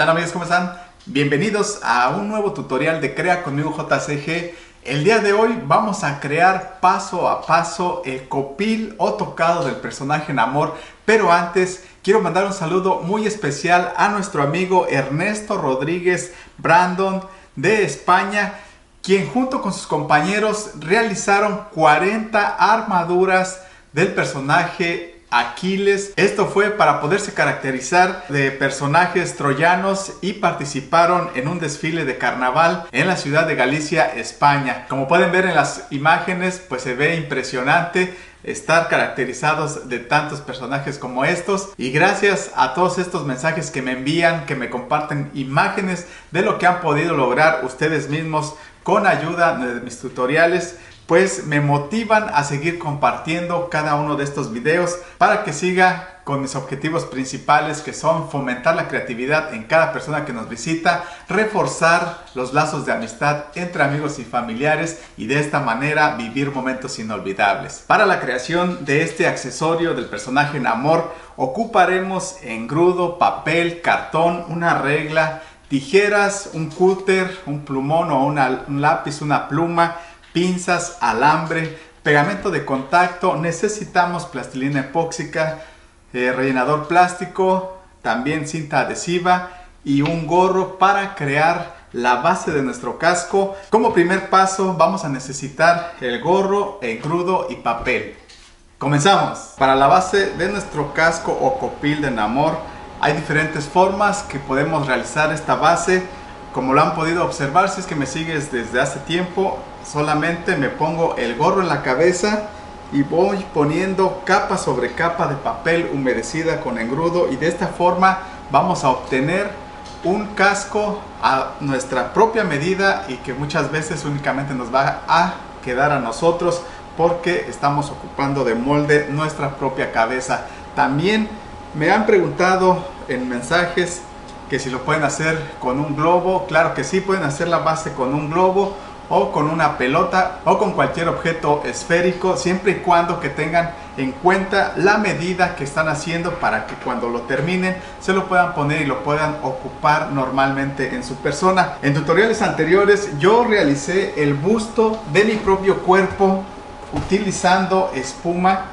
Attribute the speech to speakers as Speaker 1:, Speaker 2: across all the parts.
Speaker 1: tal amigos? ¿Cómo están? Bienvenidos a un nuevo tutorial de Crea conmigo JCG. El día de hoy vamos a crear paso a paso el copil o tocado del personaje Namor. Pero antes quiero mandar un saludo muy especial a nuestro amigo Ernesto Rodríguez Brandon de España, quien junto con sus compañeros realizaron 40 armaduras del personaje Aquiles. Esto fue para poderse caracterizar de personajes troyanos y participaron en un desfile de carnaval en la ciudad de Galicia, España. Como pueden ver en las imágenes, pues se ve impresionante estar caracterizados de tantos personajes como estos. Y gracias a todos estos mensajes que me envían, que me comparten imágenes de lo que han podido lograr ustedes mismos con ayuda de mis tutoriales, pues me motivan a seguir compartiendo cada uno de estos videos para que siga con mis objetivos principales, que son fomentar la creatividad en cada persona que nos visita, reforzar los lazos de amistad entre amigos y familiares y de esta manera vivir momentos inolvidables. Para la creación de este accesorio del personaje Namor ocuparemos engrudo, papel, cartón, una regla, tijeras, un cúter, un plumón o un lápiz, una pluma, pinzas, alambre, pegamento de contacto, necesitamos plastilina epóxica, rellenador plástico, también cinta adhesiva y un gorro para crear la base de nuestro casco. Como primer paso vamos a necesitar el gorro, engrudo y papel. Comenzamos. Para la base de nuestro casco o copil de Namor hay diferentes formas que podemos realizar esta base. Como lo han podido observar, si es que me sigues desde hace tiempo, solamente me pongo el gorro en la cabeza y voy poniendo capa sobre capa de papel humedecida con engrudo, y de esta forma vamos a obtener un casco a nuestra propia medida y que muchas veces únicamente nos va a quedar a nosotros porque estamos ocupando de molde nuestra propia cabeza. También me han preguntado en mensajes que si lo pueden hacer con un globo. Claro que sí, pueden hacer la base con un globo o con una pelota o con cualquier objeto esférico, siempre y cuando que tengan en cuenta la medida que están haciendo para que cuando lo terminen se lo puedan poner y lo puedan ocupar normalmente en su persona. En tutoriales anteriores yo realicé el busto de mi propio cuerpo utilizando espuma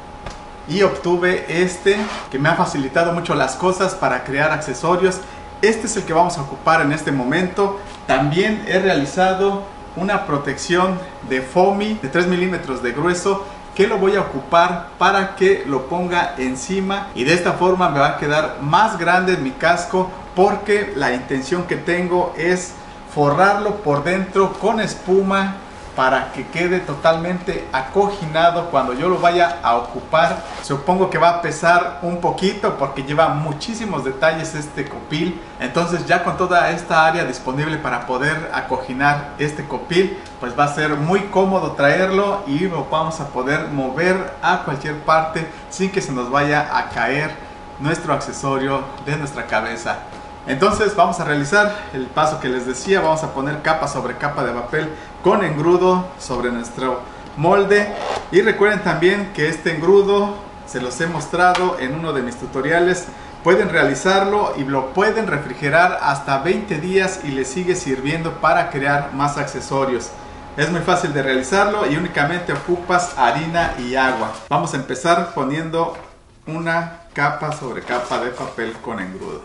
Speaker 1: y obtuve este que me ha facilitado mucho las cosas para crear accesorios. Este es el que vamos a ocupar en este momento. También he realizado una protección de foamy de 3 milímetros de grueso que lo voy a ocupar para que lo ponga encima, y de esta forma me va a quedar más grande mi casco, porque la intención que tengo es forrarlo por dentro con espuma para que quede totalmente acoginado cuando yo lo vaya a ocupar. Supongo que va a pesar un poquito porque lleva muchísimos detalles este copil. Entonces ya con toda esta área disponible para poder acoginar este copil, pues va a ser muy cómodo traerlo y lo vamos a poder mover a cualquier parte sin que se nos vaya a caer nuestro accesorio de nuestra cabeza. Entonces vamos a realizar el paso que les decía. Vamos a poner capa sobre capa de papel con engrudo sobre nuestro molde. Y recuerden también que este engrudo se los he mostrado en uno de mis tutoriales. Pueden realizarlo y lo pueden refrigerar hasta 20 días y les sigue sirviendo para crear más accesorios. Es muy fácil de realizarlo y únicamente ocupas harina y agua. Vamos a empezar poniendo una capa sobre capa de papel con engrudo.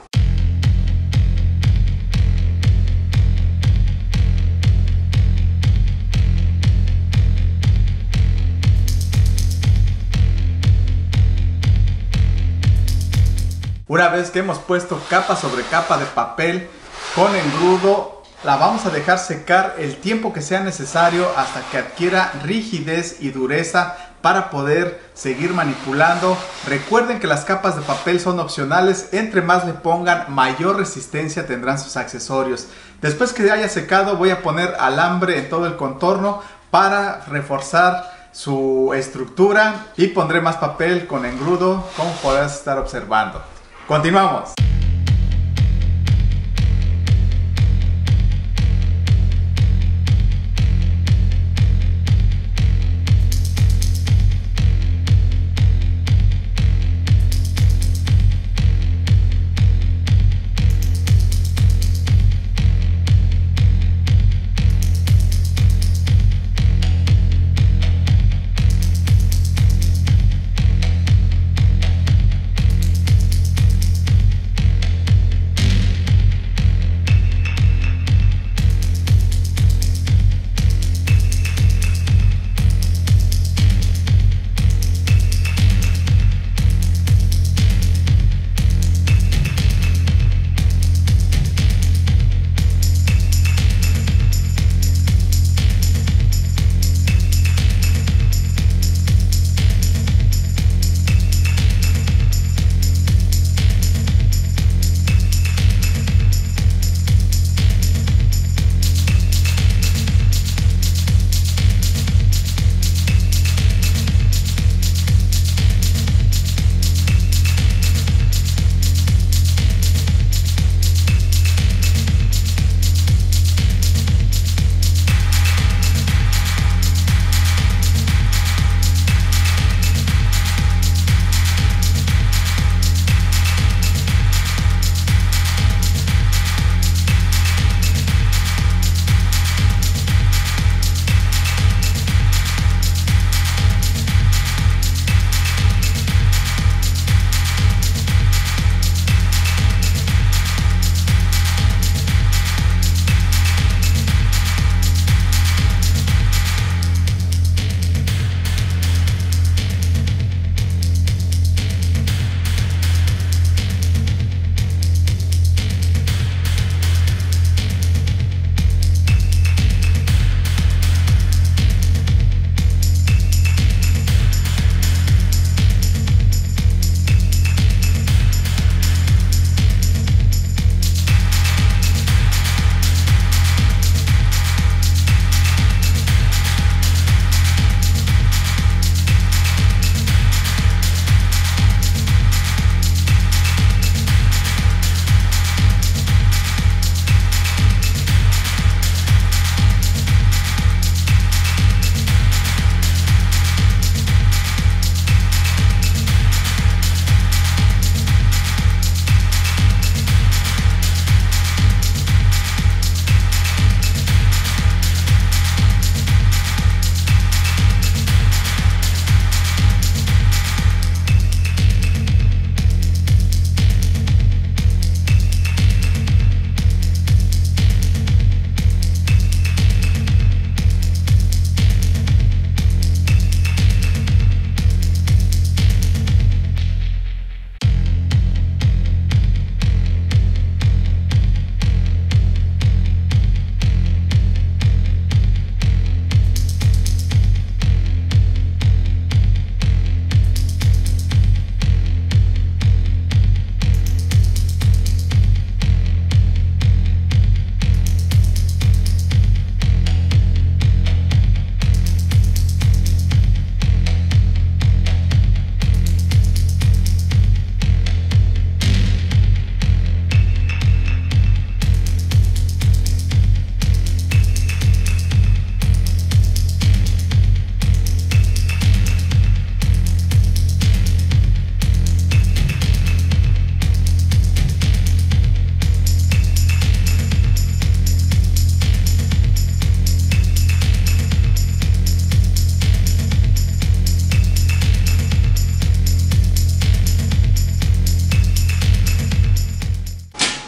Speaker 1: Una vez que hemos puesto capa sobre capa de papel con engrudo, la vamos a dejar secar el tiempo que sea necesario hasta que adquiera rigidez y dureza para poder seguir manipulando. Recuerden que las capas de papel son opcionales. Entre más le pongan, mayor resistencia tendrán sus accesorios. Después que haya secado, voy a poner alambre en todo el contorno para reforzar su estructura, y pondré más papel con engrudo, como podrás estar observando. Continuamos.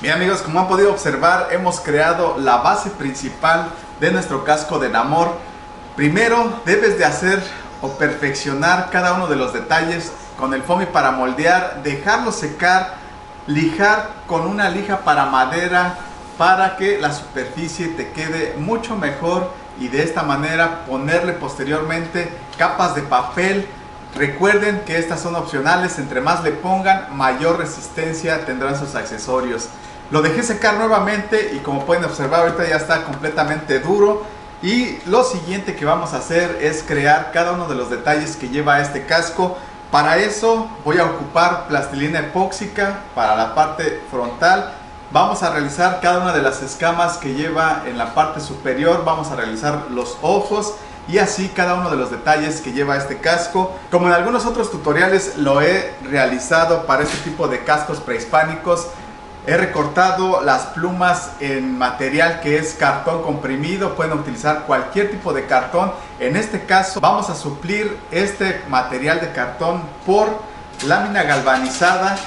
Speaker 1: Bien amigos, como han podido observar, hemos creado la base principal de nuestro casco de Namor. Primero debes de hacer o perfeccionar cada uno de los detalles con el foamy para moldear, dejarlo secar, lijar con una lija para madera para que la superficie te quede mucho mejor y de esta manera ponerle posteriormente capas de papel. Recuerden que estas son opcionales, entre más le pongan mayor resistencia tendrán sus accesorios. Lo dejé secar nuevamente y como pueden observar ahorita ya está completamente duro. Y lo siguiente que vamos a hacer es crear cada uno de los detalles que lleva este casco. Para eso voy a ocupar plastilina epóxica para la parte frontal. Vamos a realizar cada una de las escamas que lleva en la parte superior. Vamos a realizar los ojos y así cada uno de los detalles que lleva este casco. Como en algunos otros tutoriales lo he realizado para este tipo de cascos prehispánicos. He recortado las plumas en material que es cartón comprimido. Pueden utilizar cualquier tipo de cartón. En este caso vamos a suplir este material de cartón por lámina galvanizada.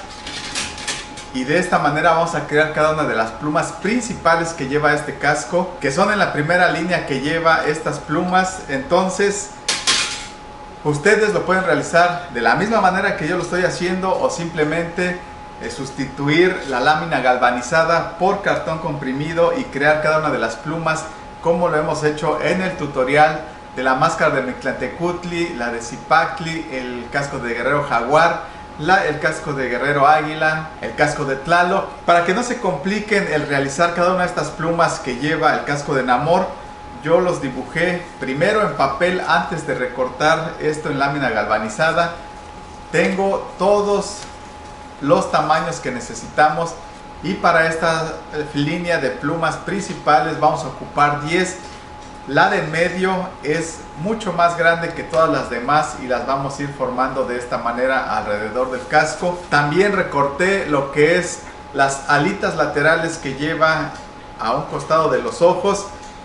Speaker 1: Y de esta manera vamos a crear cada una de las plumas principales que lleva este casco, que son en la primera línea que lleva estas plumas. Entonces ustedes lo pueden realizar de la misma manera que yo lo estoy haciendo o simplemente sustituir la lámina galvanizada por cartón comprimido y crear cada una de las plumas como lo hemos hecho en el tutorial de la máscara de Mictlantecutli, la de Zipacli, el casco de Guerrero Jaguar, el casco de Guerrero Águila, el casco de Tlaloc. Para que no se compliquen el realizar cada una de estas plumas que lleva el casco de Namor, yo los dibujé primero en papel antes de recortar esto en lámina galvanizada. Tengo todos los tamaños que necesitamos y para esta línea de plumas principales vamos a ocupar 10. La de en medio es mucho más grande que todas las demás y las vamos a ir formando de esta manera alrededor del casco. También recorté lo que es las alitas laterales que lleva a un costado de los ojos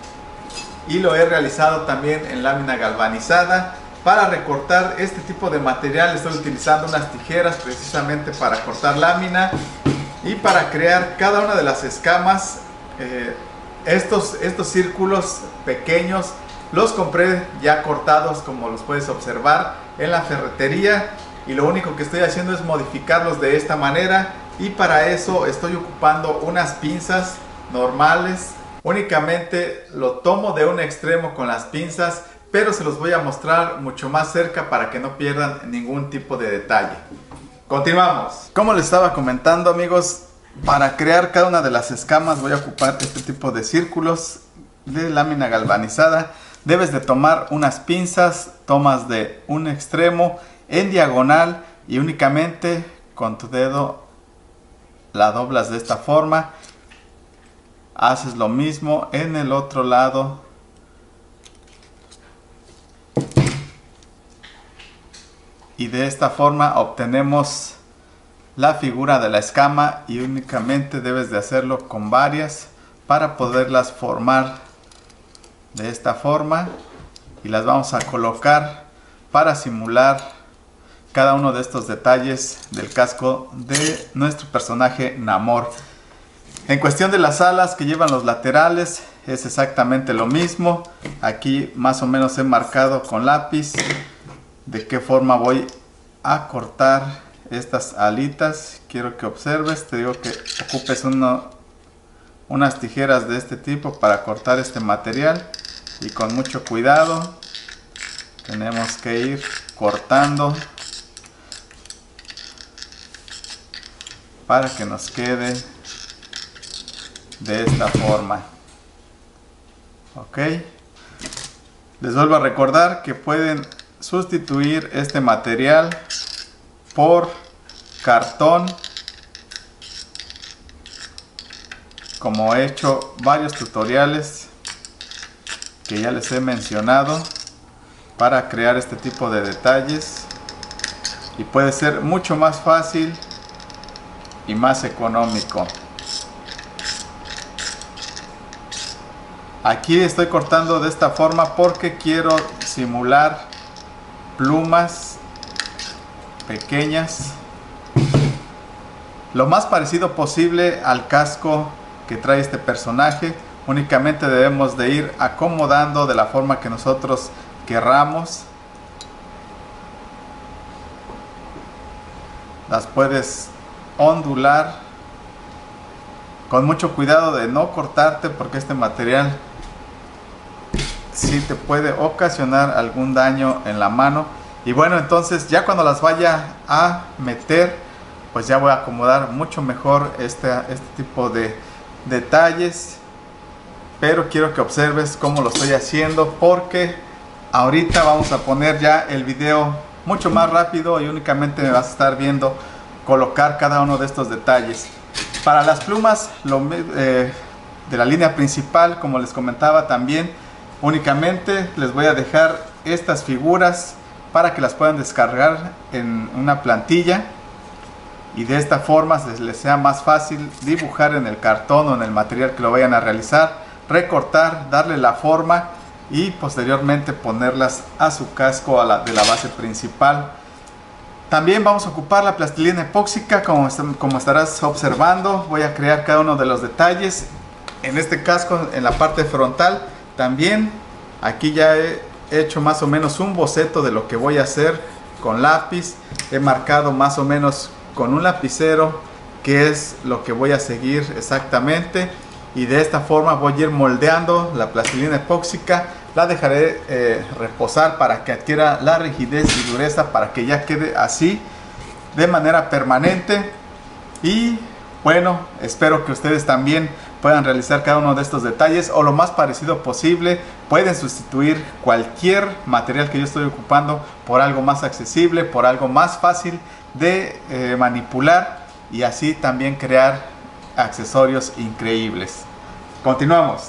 Speaker 1: y lo he realizado también en lámina galvanizada. Para recortar este tipo de material estoy utilizando unas tijeras precisamente para cortar lámina y para crear cada una de las escamas. Estos círculos pequeños los compré ya cortados, como los puedes observar en la ferretería, y lo único que estoy haciendo es modificarlos de esta manera. Y para eso estoy ocupando unas pinzas normales. Únicamente lo tomo de un extremo con las pinzas, pero se los voy a mostrar mucho más cerca para que no pierdan ningún tipo de detalle. Continuamos. Como les estaba comentando amigos, para crear cada una de las escamas voy a ocupar este tipo de círculos de lámina galvanizada. Debes de tomar unas pinzas, tomas de un extremo en diagonal y únicamente con tu dedo la doblas de esta forma. Haces lo mismo en el otro lado. Y de esta forma obtenemos la figura de la escama y únicamente debes de hacerlo con varias para poderlas formar de esta forma. Y las vamos a colocar para simular cada uno de estos detalles del casco de nuestro personaje Namor. En cuestión de las alas que llevan los laterales es exactamente lo mismo. Aquí más o menos he marcado con lápiz de qué forma voy a cortar estas alitas. Quiero que observes, te digo que ocupes unas tijeras de este tipo para cortar este material y con mucho cuidado tenemos que ir cortando para que nos quede de esta forma. Ok, les vuelvo a recordar que pueden sustituir este material por cartón, como he hecho varios tutoriales que ya les he mencionado para crear este tipo de detalles, y puede ser mucho más fácil y más económico. Aquí estoy cortando de esta forma porque quiero simular plumas pequeñas lo más parecido posible al casco que trae este personaje. Únicamente debemos de ir acomodando de la forma que nosotros querramos. Las puedes ondular con mucho cuidado de no cortarte, porque este material sí te puede ocasionar algún daño en la mano. Y bueno, entonces ya cuando las vaya a meter, pues ya voy a acomodar mucho mejor este tipo de detalles. Pero quiero que observes cómo lo estoy haciendo, porque ahorita vamos a poner ya el video mucho más rápido y únicamente me vas a estar viendo colocar cada uno de estos detalles. Para las plumas de la línea principal, como les comentaba también, únicamente les voy a dejar estas figuras para que las puedan descargar en una plantilla y de esta forma les sea más fácil dibujar en el cartón o en el material que lo vayan a realizar, recortar, darle la forma y posteriormente ponerlas a su casco de la base principal. También vamos a ocupar la plastilina epóxica, como estarás observando. Voy a crear cada uno de los detalles en este casco, en la parte frontal. También aquí ya he hecho más o menos un boceto de lo que voy a hacer con lápiz. He marcado más o menos con un lapicero qué es lo que voy a seguir exactamente, y de esta forma voy a ir moldeando la plastilina epóxica. La dejaré reposar para que adquiera la rigidez y dureza, para que ya quede así de manera permanente. Y bueno, espero que ustedes también puedan realizar cada uno de estos detalles o lo más parecido posible. Pueden sustituir cualquier material que yo estoy ocupando por algo más accesible, por algo más fácil de manipular, y así también crear accesorios increíbles. Continuamos.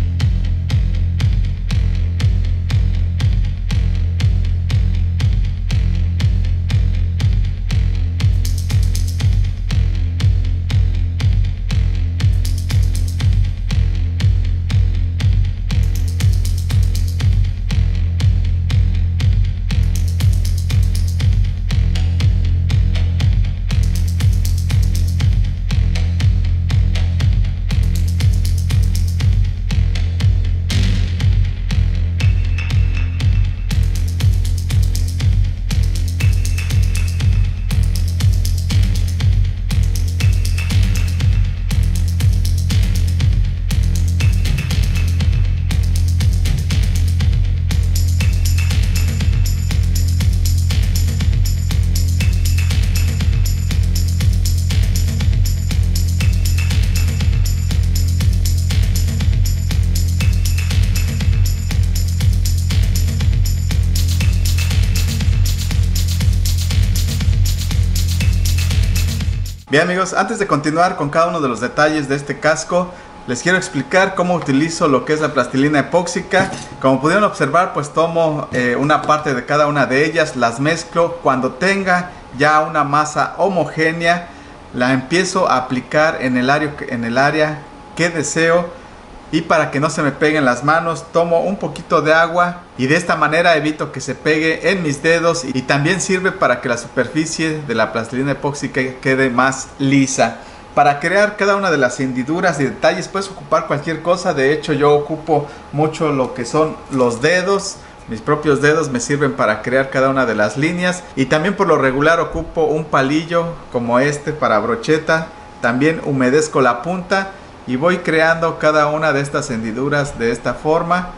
Speaker 1: Bien amigos, antes de continuar con cada uno de los detalles de este casco, les quiero explicar cómo utilizo lo que es la plastilina epóxica. Como pudieron observar, pues tomo una parte de cada una de ellas, las mezclo. Cuando tenga ya una masa homogénea, la empiezo a aplicar en el área que deseo. Y para que no se me peguen las manos, tomo un poquito de agua y de esta manera evito que se pegue en mis dedos, y también sirve para que la superficie de la plastilina epóxica quede más lisa. Para crear cada una de las hendiduras y detalles puedes ocupar cualquier cosa. De hecho, yo ocupo mucho lo que son los dedos. Mis propios dedos me sirven para crear cada una de las líneas, y también por lo regular ocupo un palillo como este para brocheta. También humedezco la punta y voy creando cada una de estas hendiduras de esta forma.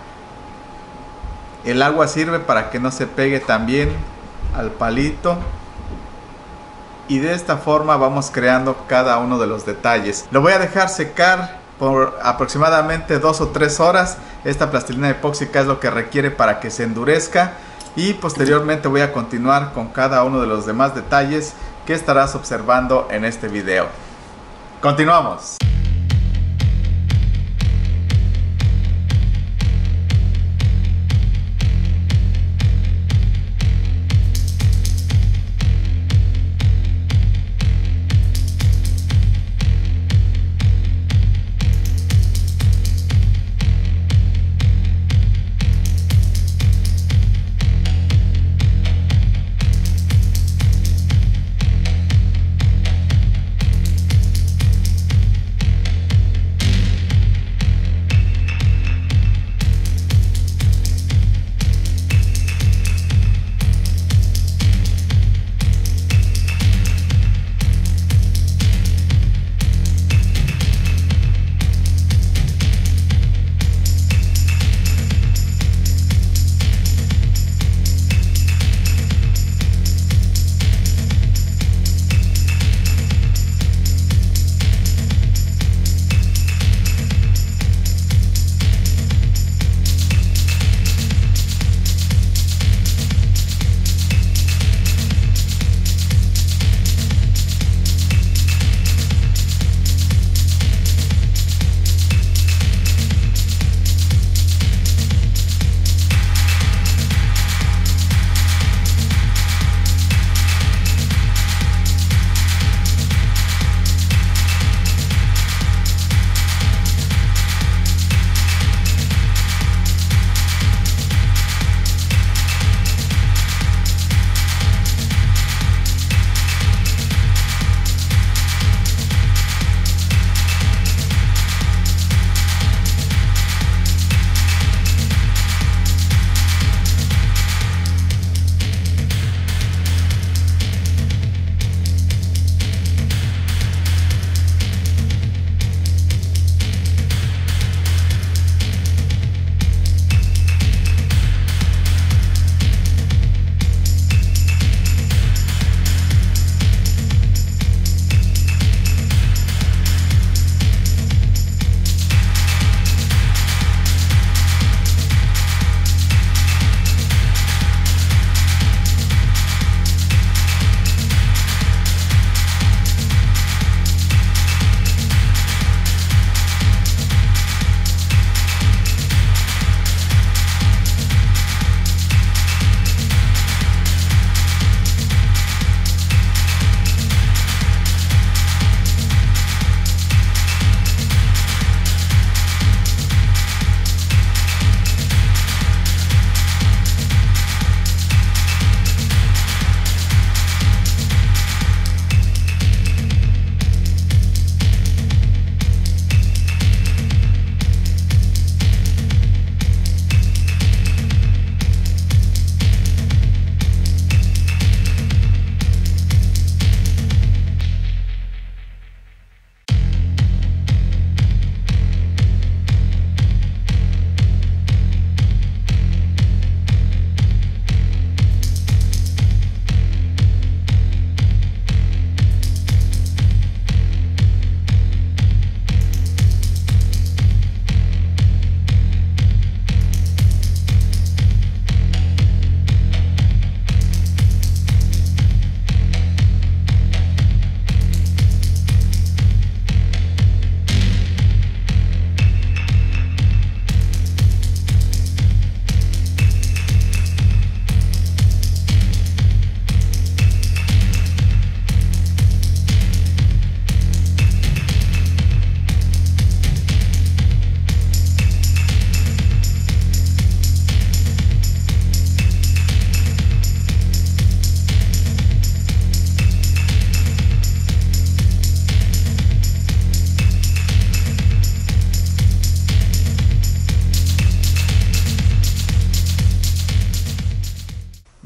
Speaker 1: El agua sirve para que no se pegue también al palito. Y de esta forma vamos creando cada uno de los detalles. Lo voy a dejar secar por aproximadamente 2 o 3 horas. Esta plastilina epóxica es lo que requiere para que se endurezca. Y posteriormente voy a continuar con cada uno de los demás detalles que estarás observando en este video. Continuamos.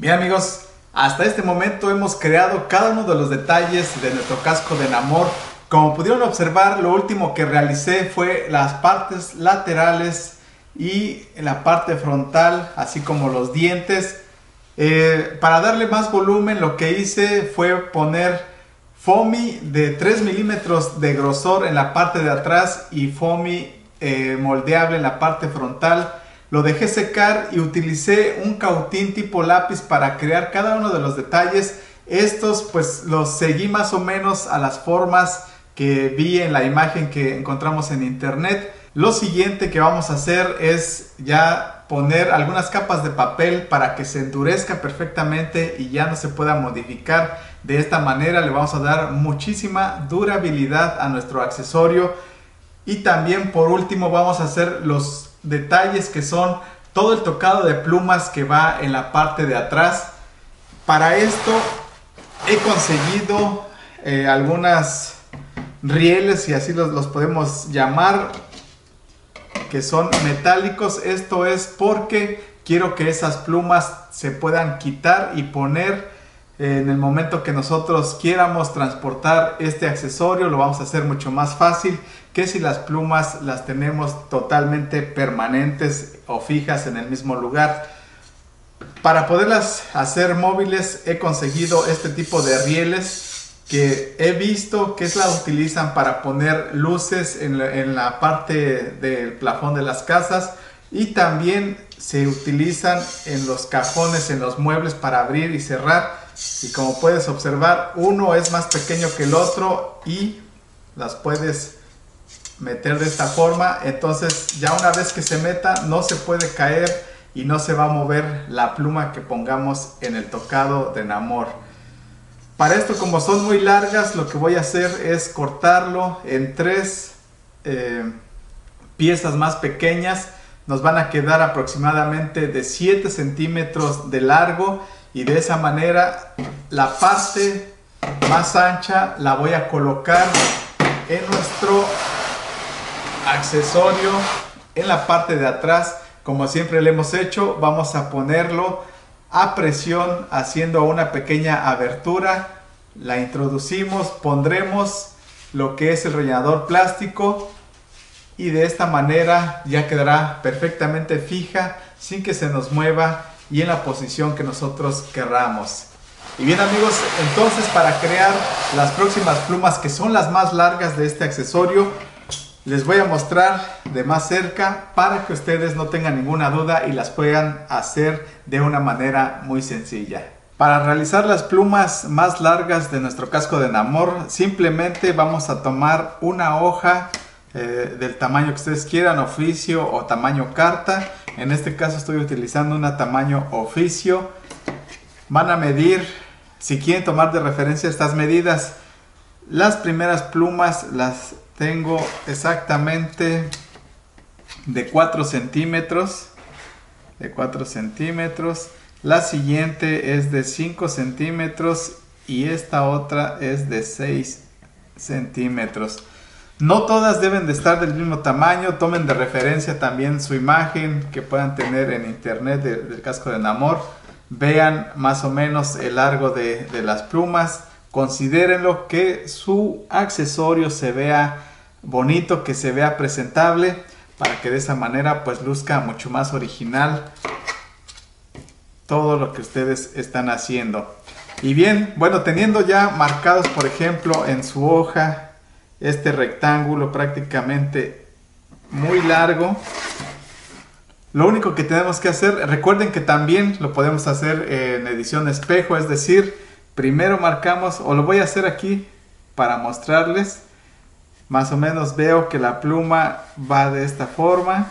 Speaker 1: Bien amigos, hasta este momento hemos creado cada uno de los detalles de nuestro casco de Namor. Como pudieron observar, lo último que realicé fue las partes laterales y la parte frontal, así como los dientes. Para darle más volumen, lo que hice fue poner foamy de 3 milímetros de grosor en la parte de atrás y foamy moldeable en la parte frontal. Lo dejé secar y utilicé un cautín tipo lápiz para crear cada uno de los detalles. Estos pues los seguí más o menos a las formas que vi en la imagen que encontramos en internet. Lo siguiente que vamos a hacer es ya poner algunas capas de papel para que se endurezca perfectamente y ya no se pueda modificar. De esta manera le vamos a dar muchísima durabilidad a nuestro accesorio. Y también por último vamos a hacer los detalles que son todo el tocado de plumas que va en la parte de atrás. Para esto he conseguido algunas rieles, si así los podemos llamar, que son metálicos. Esto es porque quiero que esas plumas se puedan quitar y poner en el momento que nosotros quieramos transportar este accesorio. Lo vamos a hacer mucho más fácil que si las plumas las tenemos totalmente permanentes o fijas en el mismo lugar. Para poderlas hacer móviles he conseguido este tipo de rieles que he visto que la utilizan para poner luces en la parte del plafón de las casas, y también se utilizan en los cajones, en los muebles para abrir y cerrar. Y como puedes observar, uno es más pequeño que el otro y las puedes meter de esta forma. Entonces ya una vez que se meta no se puede caer y no se va a mover la pluma que pongamos en el tocado de Namor. Para esto, como son muy largas, lo que voy a hacer es cortarlo en 3 piezas más pequeñas. Nos van a quedar aproximadamente de 7 centímetros de largo, y de esa manera la parte más ancha la voy a colocar en nuestro accesorio en la parte de atrás. Como siempre le hemos hecho, vamos a ponerlo a presión haciendo una pequeña abertura. La introducimos, pondremos lo que es el rellenador plástico y de esta manera ya quedará perfectamente fija sin que se nos mueva y en la posición que nosotros querramos. Y bien amigos, entonces para crear las próximas plumas, que son las más largas de este accesorio, les voy a mostrar de más cerca para que ustedes no tengan ninguna duda y las puedan hacer de una manera muy sencilla. Para realizar las plumas más largas de nuestro casco de Namor, simplemente vamos a tomar una hoja del tamaño que ustedes quieran, oficio o tamaño carta. En este caso estoy utilizando una tamaño oficio. Van a medir, si quieren tomar de referencia estas medidas, las primeras plumas las tengo exactamente de 4 centímetros. De 4 centímetros. La siguiente es de 5 centímetros y esta otra es de 6 centímetros. No todas deben de estar del mismo tamaño. Tomen de referencia también su imagen que puedan tener en internet del casco de Namor. Vean más o menos el largo de las plumas. Considérenlo, que su accesorio se vea bonito, que se vea presentable, para que de esa manera pues luzca mucho más original todo lo que ustedes están haciendo. Y bien, bueno, teniendo ya marcados por ejemplo en su hoja este rectángulo prácticamente muy largo, lo único que tenemos que hacer, recuerden que también lo podemos hacer en edición espejo, es decir, primero marcamos, o lo voy a hacer aquí para mostrarles, más o menos veo que la pluma va de esta forma.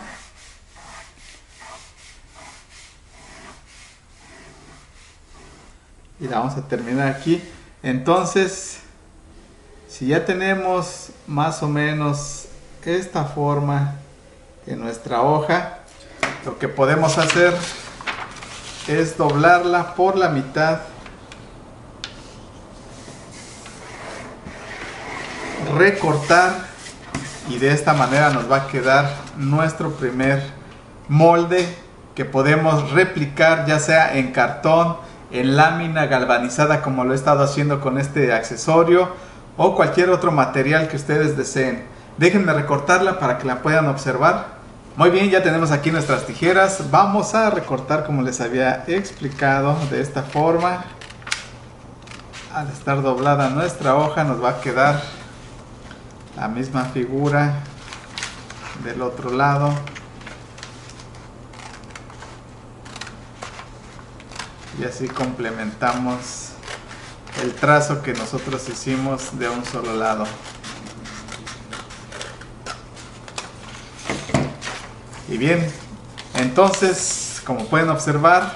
Speaker 1: Y la vamos a terminar aquí. Entonces, si ya tenemos más o menos esta forma en nuestra hoja, lo que podemos hacer es doblarla por la mitad, recortar, y de esta manera nos va a quedar nuestro primer molde que podemos replicar ya sea en cartón, en lámina galvanizada como lo he estado haciendo con este accesorio, o cualquier otro material que ustedes deseen. Déjenme recortarla para que la puedan observar. Muy bien, ya tenemos aquí nuestras tijeras. Vamos a recortar como les había explicado, de esta forma. Al estar doblada nuestra hoja nos va a quedar la misma figura del otro lado. Y así complementamos el trazo que nosotros hicimos de un solo lado. Y bien, entonces, como pueden observar,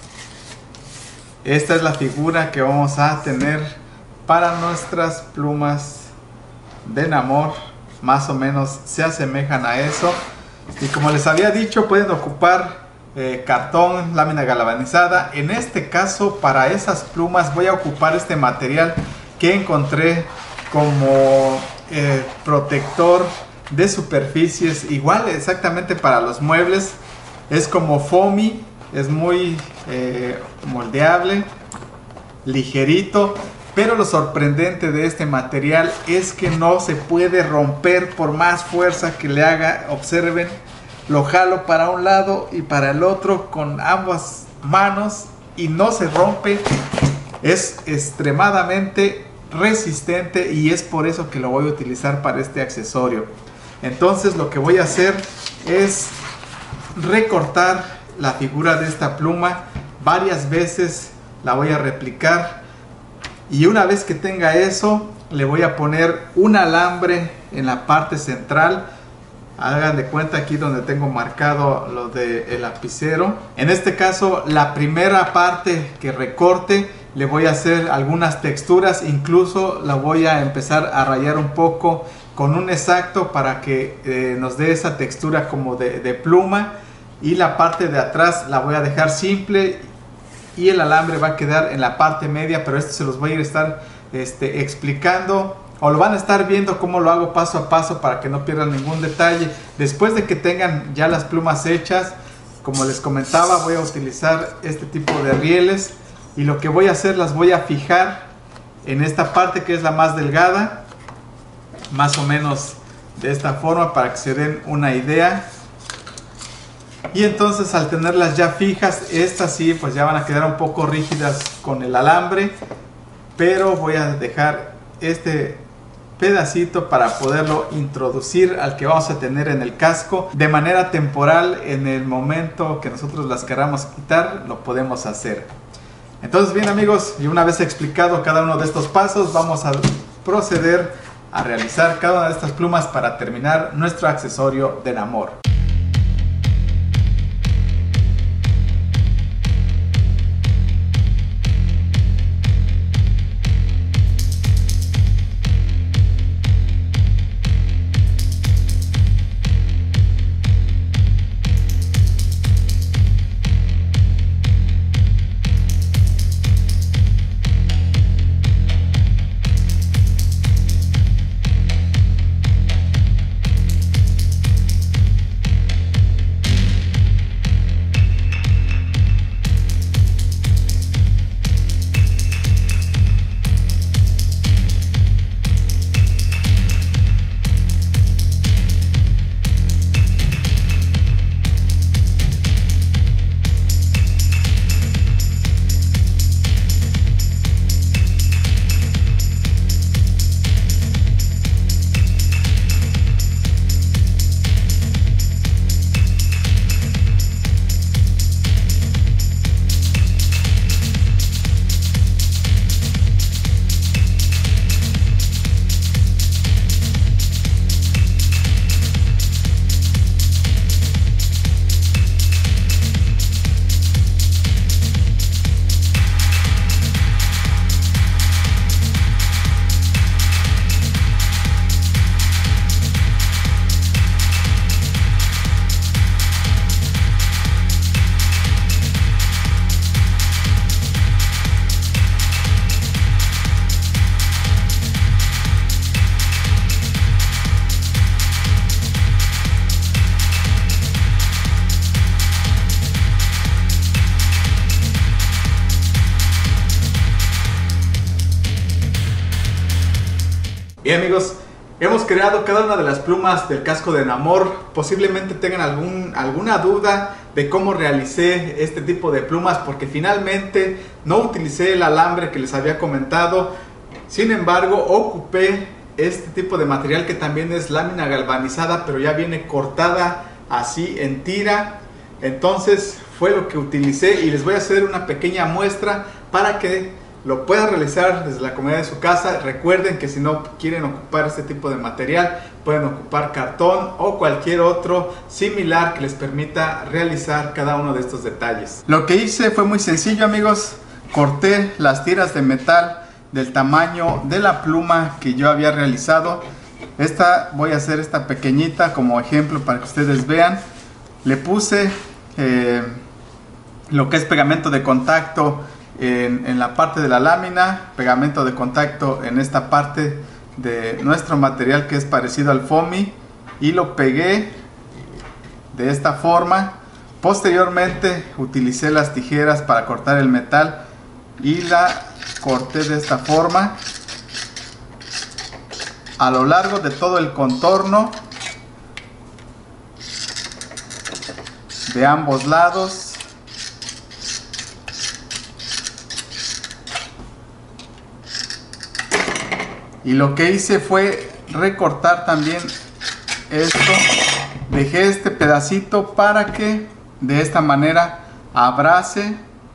Speaker 1: esta es la figura que vamos a tener para nuestras plumas de Namor. Más o menos se asemejan a eso. Y como les había dicho, pueden ocupar cartón, lámina galvanizada. En este caso, para esas plumas voy a ocupar este material que encontré como protector de superficies, igual exactamente para los muebles. Es como foamy, es muy moldeable, ligerito, pero lo sorprendente de este material es que no se puede romper por más fuerza que le haga. Observen, lo jalo para un lado y para el otro con ambas manos y no se rompe. Es extremadamente resistente y es por eso que lo voy a utilizar para este accesorio. Entonces lo que voy a hacer es recortar la figura de esta pluma varias veces, la voy a replicar, y una vez que tenga eso le voy a poner un alambre en la parte central. Hagan de cuenta aquí donde tengo marcado lo del lapicero. En este caso, la primera parte que recorte le voy a hacer algunas texturas, incluso la voy a empezar a rayar un poco con un exacto para que nos dé esa textura como de pluma, y la parte de atrás la voy a dejar simple y el alambre va a quedar en la parte media, pero esto se los voy a estar explicando, o lo van a estar viendo cómo lo hago paso a paso para que no pierdan ningún detalle. Después de que tengan ya las plumas hechas, como les comentaba, voy a utilizar este tipo de rieles, y lo que voy a hacer, las voy a fijar en esta parte que es la más delgada, más o menos de esta forma, para que se den una idea. Y entonces, al tenerlas ya fijas, estas sí pues ya van a quedar un poco rígidas con el alambre, pero voy a dejar este pedacito para poderlo introducir al que vamos a tener en el casco de manera temporal. En el momento que nosotros las queramos quitar, lo podemos hacer. Entonces, bien amigos, y una vez explicado cada uno de estos pasos, vamos a proceder a realizar cada una de estas plumas para terminar nuestro accesorio de Namor. Bien amigos, hemos creado cada una de las plumas del casco de Namor. Posiblemente tengan alguna duda de cómo realicé este tipo de plumas, porque finalmente no utilicé el alambre que les había comentado. Sin embargo, ocupé este tipo de material que también es lámina galvanizada, pero ya viene cortada así en tira. Entonces fue lo que utilicé y les voy a hacer una pequeña muestra para que lo puedan realizar desde la comodidad de su casa. Recuerden que si no quieren ocupar este tipo de material, pueden ocupar cartón o cualquier otro similar que les permita realizar cada uno de estos detalles. Lo que hice fue muy sencillo amigos. Corté las tiras de metal del tamaño de la pluma que yo había realizado. Voy a hacer esta pequeñita como ejemplo para que ustedes vean. Le puse lo que es pegamento de contacto en la parte de la lámina, pegamento de contacto en esta parte de nuestro material que es parecido al foamy, y lo pegué de esta forma. Posteriormente utilicé las tijeras para cortar el metal y la corté de esta forma a lo largo de todo el contorno de ambos lados. Y lo que hice fue recortar también esto. Dejé este pedacito para que de esta manera abrace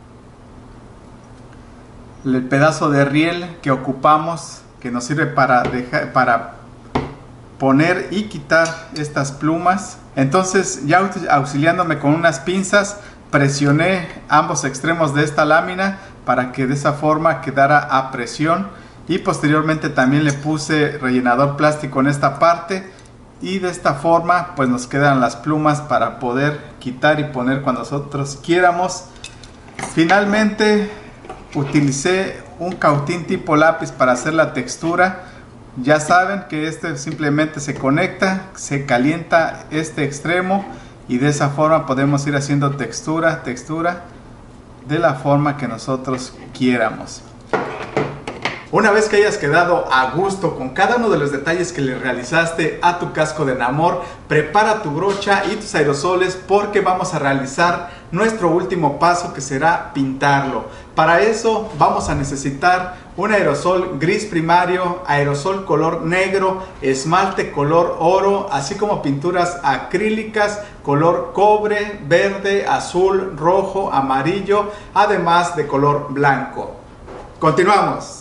Speaker 1: el pedazo de riel que ocupamos, que nos sirve para poner y quitar estas plumas. Entonces, ya auxiliándome con unas pinzas, presioné ambos extremos de esta lámina para que de esa forma quedara a presión. Y posteriormente también le puse rellenador plástico en esta parte, y de esta forma pues nos quedan las plumas para poder quitar y poner cuando nosotros quieramos. Finalmente utilicé un cautín tipo lápiz para hacer la textura. Ya saben que este simplemente se conecta, se calienta este extremo y de esa forma podemos ir haciendo textura de la forma que nosotros quieramos. Una vez que hayas quedado a gusto con cada uno de los detalles que le realizaste a tu casco de Namor, prepara tu brocha y tus aerosoles, porque vamos a realizar nuestro último paso, que será pintarlo. Para eso vamos a necesitar un aerosol gris primario, aerosol color negro, esmalte color oro, así como pinturas acrílicas color cobre, verde, azul, rojo, amarillo, además de color blanco. Continuamos.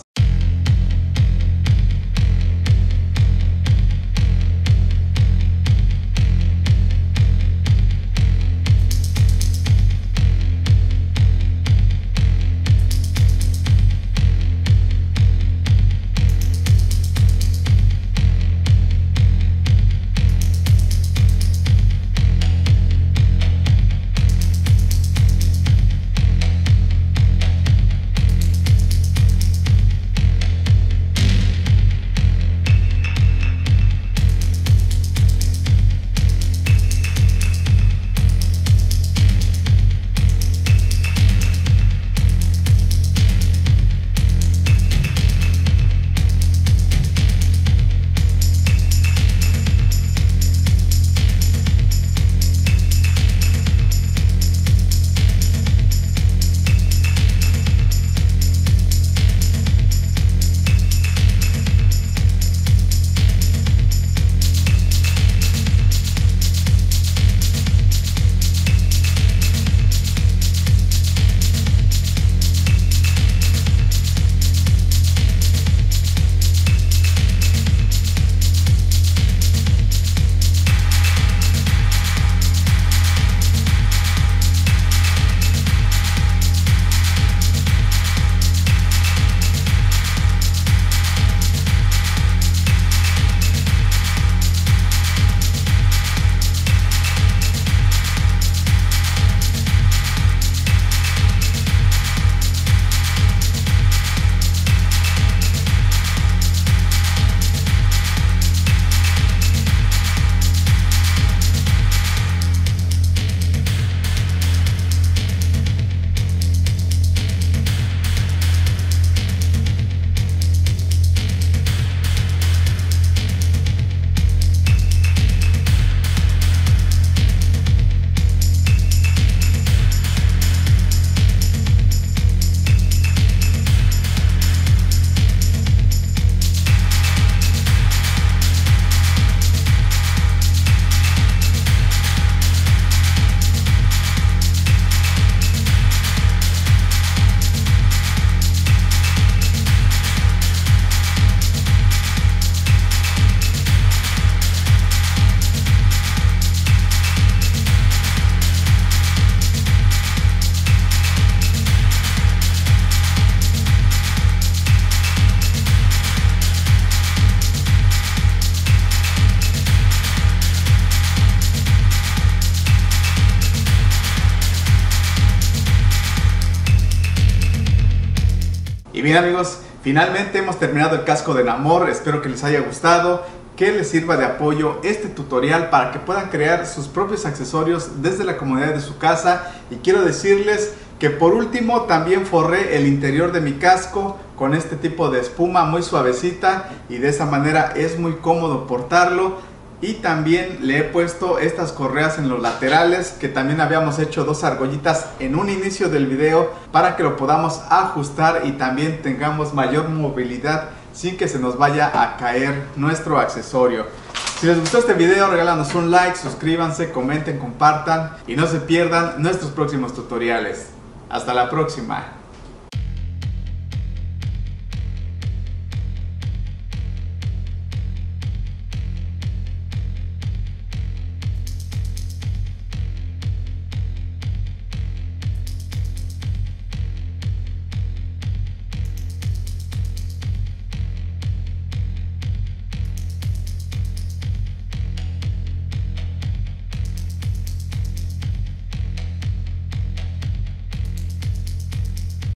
Speaker 1: bien amigos, finalmente hemos terminado el casco de Namor. Espero que les haya gustado, que les sirva de apoyo este tutorial para que puedan crear sus propios accesorios desde la comodidad de su casa. Y quiero decirles que por último también forré el interior de mi casco con este tipo de espuma muy suavecita, y de esa manera es muy cómodo portarlo. Y también le he puesto estas correas en los laterales, que también habíamos hecho dos argollitas en un inicio del video, para que lo podamos ajustar y también tengamos mayor movilidad sin que se nos vaya a caer nuestro accesorio. Si les gustó este video, regálanos un like, suscríbanse, comenten, compartan y no se pierdan nuestros próximos tutoriales. Hasta la próxima.